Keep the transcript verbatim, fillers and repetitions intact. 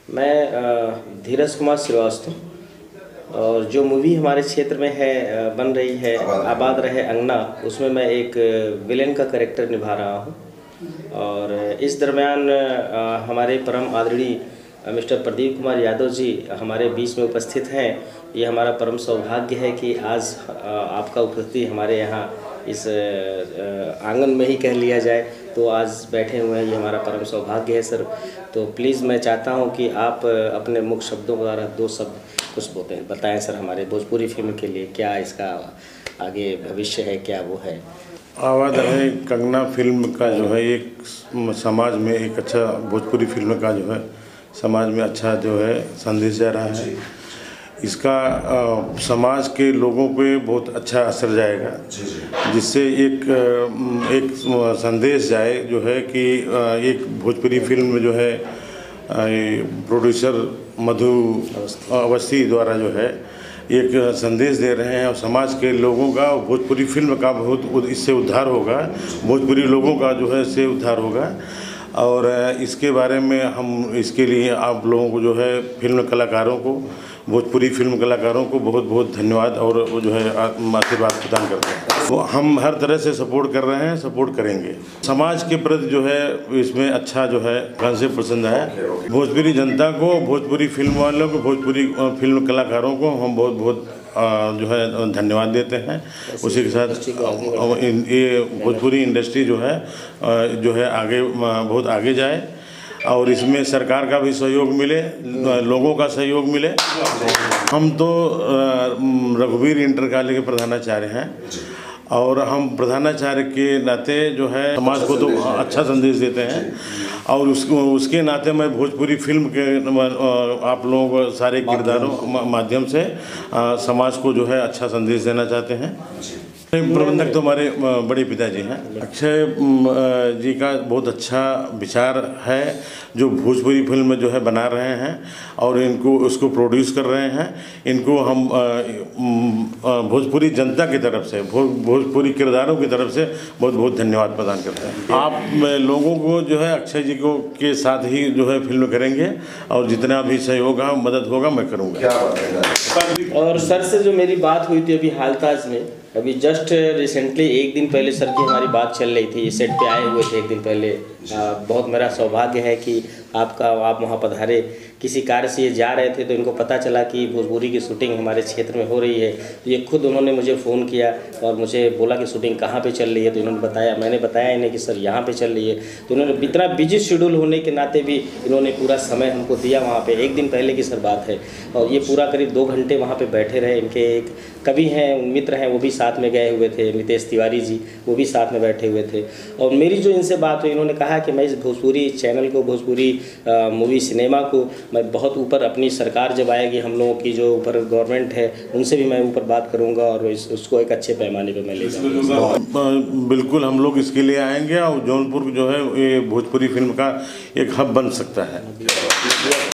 मैं धीरज कुमार श्रीवास्तव और जो मूवी हमारे क्षेत्र में है बन रही है आबाद रहे अंगना, उसमें मैं एक विलेन का कैरेक्टर निभा रहा हूं। और इस दरमियान हमारे परम आदरणीय मिस्टर प्रदीप कुमार यादव जी हमारे बीच में उपस्थित हैं। ये हमारा परम सौभाग्य है कि आज आपका उपस्थिति हमारे यहाँ इस आंगन में ही कह लिया जाए तो आज बैठे हुए हैं, ये हमारा परम सौभाग्य है सर। तो प्लीज़ मैं चाहता हूं कि आप अपने मुख्य शब्दों द्वारा दो शब्द कुछ बोलते बताएं सर, हमारे भोजपुरी फिल्म के लिए क्या इसका आगे भविष्य है, क्या वो है। आबाद रहे कंगना फिल्म का जो है एक समाज में एक अच्छा भोजपुरी फिल्म का जो है समाज में अच्छा जो है संदेश जा रहा है। इसका आ, समाज के लोगों पे बहुत अच्छा असर जाएगा, जिससे एक एक संदेश जाए जो है कि एक भोजपुरी फिल्म जो है प्रोड्यूसर मधु अवस्थी द्वारा जो है एक संदेश दे रहे हैं और समाज के लोगों का भोजपुरी फिल्म का बहुत इससे उद्धार होगा, भोजपुरी लोगों का जो है इससे उद्धार होगा। और इसके बारे में हम इसके लिए आप लोगों को जो है फिल्म कलाकारों को, भोजपुरी फिल्म कलाकारों को बहुत बहुत धन्यवाद और वो जो है आशीर्वाद प्रदान करते हैं। वो हम हर तरह से सपोर्ट कर रहे हैं, सपोर्ट करेंगे। समाज के प्रति जो है इसमें अच्छा जो है कॉन्सेप्ट पसंद है। भोजपुरी जनता को, भोजपुरी फिल्म वालों को, भोजपुरी फिल्म कलाकारों को हम बहुत बहुत जो है धन्यवाद देते हैं। उसी के साथ ये भोजपुरी इंडस्ट्री जो है जो है आगे बहुत आगे जाए और इसमें सरकार का भी सहयोग मिले, लोगों का सहयोग मिले। हम तो रघुवीर इंटर कॉलेज के प्रधानाचार्य हैं और हम प्रधानाचार्य के नाते जो है समाज को तो अच्छा संदेश देते हैं और उसको उसके नाते मैं भोजपुरी फिल्म के आप लोगों को सारे किरदारों माध्यम से समाज को जो है अच्छा संदेश देना चाहते हैं। प्रबंधक तो हमारे बड़े पिताजी हैं। अक्षय जी का बहुत अच्छा विचार है जो भोजपुरी फिल्म जो है बना रहे हैं और इनको उसको प्रोड्यूस कर रहे हैं। इनको हम भोजपुरी जनता की तरफ से, भोजपुरी किरदारों की तरफ से बहुत बहुत धन्यवाद प्रदान करते हैं। आप लोगों को जो है अक्षय जी को के साथ ही जो है फिल्म करेंगे और जितना भी सहयोग होगा, मदद होगा, मैं करूँगा। और सर से जो मेरी बात हुई थी अभी हाल ताज में, अभी जस्ट रिसेंटली एक दिन पहले सर की हमारी बात चल रही थी, सेट पे आए हुए थे एक दिन पहले। आ, बहुत मेरा सौभाग्य है कि आपका आप वहाँ पधारे। किसी कार्य से ये जा रहे थे तो इनको पता चला कि भोजपुरी की शूटिंग हमारे क्षेत्र में हो रही है, तो ये खुद उन्होंने मुझे फ़ोन किया और मुझे बोला कि शूटिंग कहाँ पे चल रही है। तो इन्होंने बताया, मैंने बताया इन्हें कि सर यहाँ पे चल रही है। तो इन्होंने इतना बिजी शेड्यूल होने के नाते भी इन्होंने पूरा समय हमको दिया वहाँ पर। एक दिन पहले की सर बात है और ये पूरा करीब दो घंटे वहाँ पर बैठे रहे। इनके एक कवि हैं, मित्र हैं, वो भी साथ में गए हुए थे, नितेश तिवारी जी, वो भी साथ में बैठे हुए थे। और मेरी जो इनसे बात हुई, इन्होंने कहा कि मैं इस भोजपुरी चैनल को, भोजपुरी मूवी सिनेमा को मैं बहुत ऊपर, अपनी सरकार जब आएगी, हम लोगों की जो ऊपर गवर्नमेंट है उनसे भी मैं ऊपर बात करूंगा और इस, उसको एक अच्छे पैमाने पर मैं ले जाऊँगा। बिल्कुल हम लोग इसके लिए आएंगे और जौनपुर जो है ये भोजपुरी फिल्म का एक हब बन सकता है।